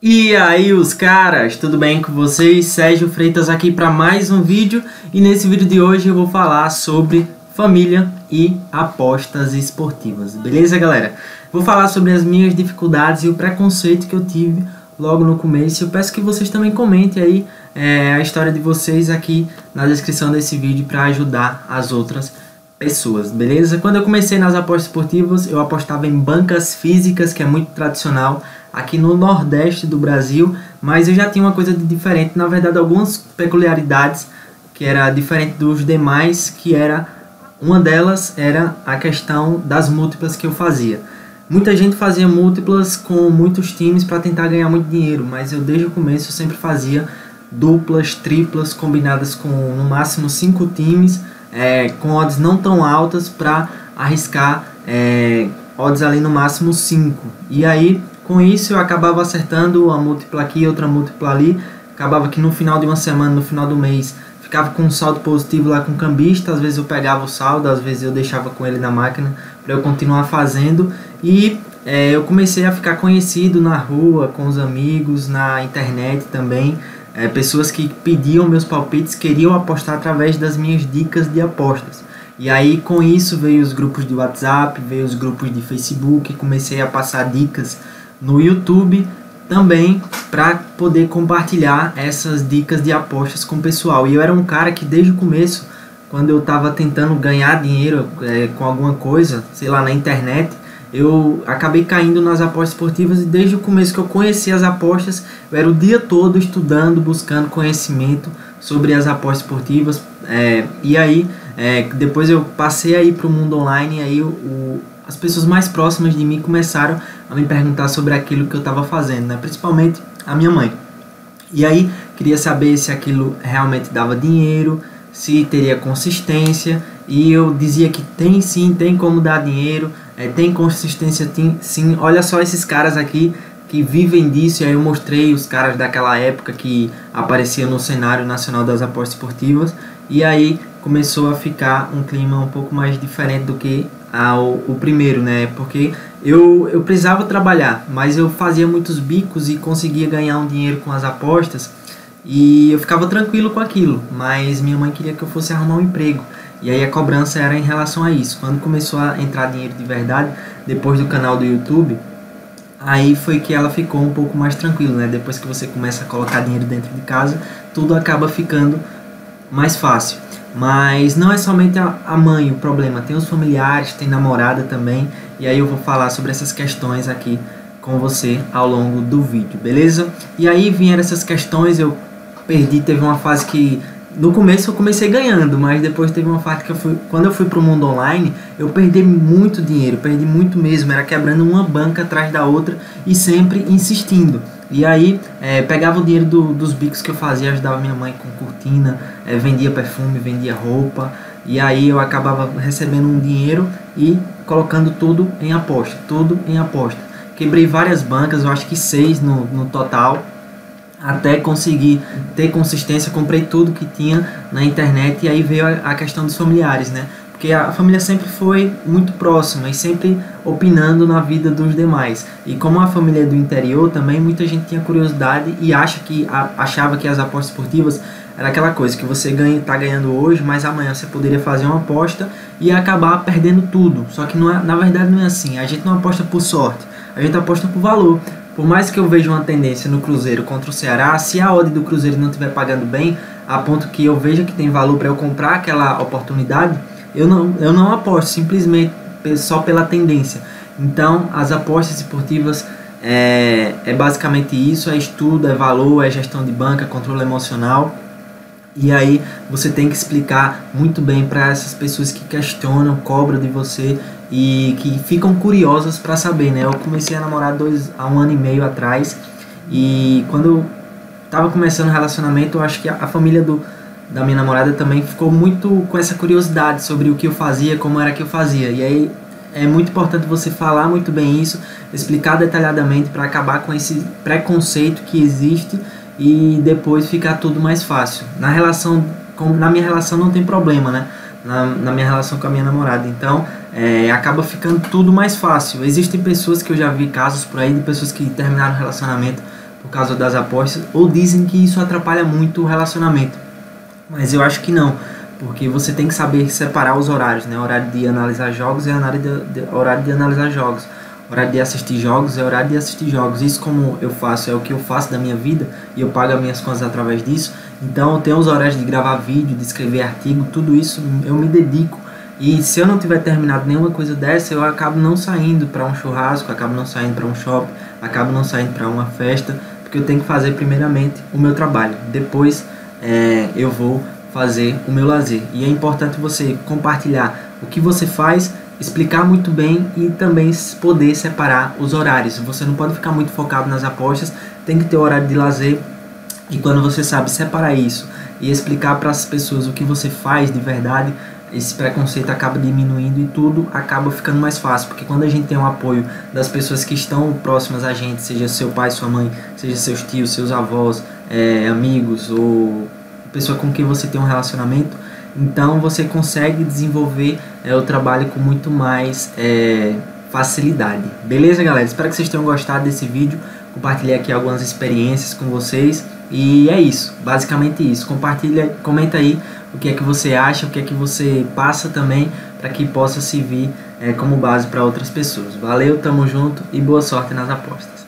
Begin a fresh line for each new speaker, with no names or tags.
E aí os caras, tudo bem com vocês? Sérgio Freitas aqui para mais um vídeo. E nesse vídeo de hoje eu vou falar sobre família e apostas esportivas. Beleza, galera? Vou falar sobre as minhas dificuldades e o preconceito que eu tive logo no começo. Eu peço que vocês também comentem aí a história de vocês aqui na descrição desse vídeo para ajudar as outras pessoas, beleza? Quando eu comecei nas apostas esportivas, eu apostava em bancas físicas, que é muito tradicional aqui no Nordeste do Brasil, mas eu já tinha uma coisa de diferente, na verdade algumas peculiaridades que era diferente dos demais, que era uma delas era a questão das múltiplas que eu fazia. Muita gente fazia múltiplas com muitos times para tentar ganhar muito dinheiro, mas eu desde o começo eu sempre fazia duplas, triplas, combinadas com no máximo 5 times, com odds não tão altas para arriscar odds ali no máximo 5. E aí, com isso eu acabava acertando uma múltipla aqui, outra múltipla ali. Acabava que no final de uma semana, no final do mês, ficava com um saldo positivo lá com o cambista. Às vezes eu pegava o saldo, às vezes eu deixava com ele na máquina para eu continuar fazendo. E eu comecei a ficar conhecido na rua, com os amigos, na internet também. Pessoas que pediam meus palpites, queriam apostar através das minhas dicas de apostas. E aí com isso veio os grupos de WhatsApp, veio os grupos de Facebook, comecei a passar dicas no YouTube também para poder compartilhar essas dicas de apostas com o pessoal. E eu era um cara que desde o começo, quando eu estava tentando ganhar dinheiro com alguma coisa, sei lá, na internet, eu acabei caindo nas apostas esportivas e desde o começo que eu conheci as apostas, eu era o dia todo estudando, buscando conhecimento sobre as apostas esportivas. E aí, depois eu passei aí para o mundo online, e aí as pessoas mais próximas de mim começaram a me perguntar sobre aquilo que eu estava fazendo, né? Principalmente a minha mãe. E aí, queria saber se aquilo realmente dava dinheiro, se teria consistência, e eu dizia que tem sim, tem como dar dinheiro, tem consistência sim. Olha só esses caras aqui que vivem disso. E aí eu mostrei os caras daquela época que apareciam no cenário nacional das apostas esportivas, e aí começou a ficar um clima um pouco mais diferente do que o primeiro, né? Porque eu precisava trabalhar, mas eu fazia muitos bicos e conseguia ganhar um dinheiro com as apostas, e eu ficava tranquilo com aquilo, mas minha mãe queria que eu fosse arrumar um emprego. E aí a cobrança era em relação a isso. Quando começou a entrar dinheiro de verdade, depois do canal do YouTube, aí foi que ela ficou um pouco mais tranquila, né? Depois que você começa a colocar dinheiro dentro de casa, tudo acaba ficando mais fácil. Mas não é somente a mãe o problema, tem os familiares, tem namorada também. E aí eu vou falar sobre essas questões aqui com você ao longo do vídeo, beleza? E aí vieram essas questões, eu perdi, teve uma fase que no começo eu comecei ganhando, mas depois teve uma fase que quando eu fui pro mundo online, eu perdi muito dinheiro, perdi muito mesmo, era quebrando uma banca atrás da outra e sempre insistindo. E aí pegava o dinheiro dos bicos que eu fazia, ajudava minha mãe com cortina, vendia perfume, vendia roupa, e aí eu acabava recebendo um dinheiro e colocando tudo em aposta, Quebrei várias bancas, eu acho que 6 no total, até conseguir ter consistência. Comprei tudo que tinha na internet. E aí veio a questão dos familiares, né? Porque a família sempre foi muito próxima e sempre opinando na vida dos demais. E como a família é do interior também, muita gente tinha curiosidade e achava que as apostas esportivas era aquela coisa que você tá ganhando hoje, mas amanhã você poderia fazer uma aposta e acabar perdendo tudo. Só que na verdade não é assim. A gente não aposta por sorte, a gente aposta por valor. Por mais que eu veja uma tendência no Cruzeiro contra o Ceará, se a odd do Cruzeiro não estiver pagando bem, a ponto que eu veja que tem valor para eu comprar aquela oportunidade, eu não aposto, simplesmente só pela tendência. Então, as apostas esportivas é basicamente isso, é estudo, é valor, é gestão de banca, controle emocional. E aí você tem que explicar muito bem para essas pessoas que questionam, cobram de você e que ficam curiosas para saber, né? Eu comecei a namorar há 1 ano e meio atrás, e quando eu estava começando o relacionamento, eu acho que a família da minha namorada também ficou muito com essa curiosidade sobre o que eu fazia, como era que eu fazia. E aí é muito importante você falar muito bem isso, explicar detalhadamente para acabar com esse preconceito que existe e depois ficar tudo mais fácil. Na minha relação não tem problema, né? Na minha relação com a minha namorada, então acaba ficando tudo mais fácil. Existem pessoas que eu já vi casos por aí de pessoas que terminaram o relacionamento por causa das apostas, ou dizem que isso atrapalha muito o relacionamento. Mas eu acho que não, porque você tem que saber separar os horários, né? Horário de analisar jogos é horário de analisar jogos. Horário de assistir jogos é horário de assistir jogos. Isso, como eu faço, é o que eu faço da minha vida e eu pago as minhas contas através disso. Então eu tenho os horários de gravar vídeo, de escrever artigo, tudo isso eu me dedico. E se eu não tiver terminado nenhuma coisa dessa, eu acabo não saindo para um churrasco, acabo não saindo para um shopping, acabo não saindo para uma festa, porque eu tenho que fazer primeiramente o meu trabalho. Depois eu vou fazer o meu lazer. E é importante você compartilhar o que você faz, explicar muito bem e também poder separar os horários. Você não pode ficar muito focado nas apostas, tem que ter horário de lazer. E quando você sabe separar isso e explicar para as pessoas o que você faz de verdade, esse preconceito acaba diminuindo e tudo acaba ficando mais fácil, porque quando a gente tem o apoio das pessoas que estão próximas a gente, seja seu pai, sua mãe, seja seus tios, seus avós, amigos ou pessoa com quem você tem um relacionamento, então você consegue desenvolver o trabalho com muito mais facilidade. Beleza, galera? Espero que vocês tenham gostado desse vídeo. Compartilhei aqui algumas experiências com vocês e é isso, basicamente isso. Compartilha, comenta aí o que é que você acha, o que é que você passa também, para que possa servir como base para outras pessoas. Valeu, tamo junto e boa sorte nas apostas.